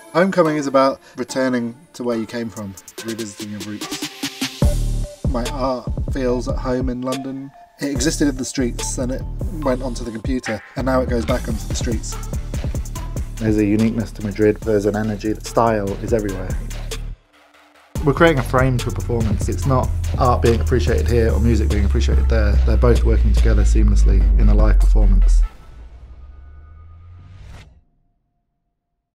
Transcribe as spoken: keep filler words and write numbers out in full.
Homecoming is about returning to where you came from, revisiting your roots. My art feels at home in London. It existed in the streets, then it went onto the computer, and now it goes back onto the streets. There's a uniqueness to Madrid, there's an energy, style is everywhere. We're creating a frame to a performance. It's not art being appreciated here or music being appreciated there. They're both working together seamlessly in a live performance.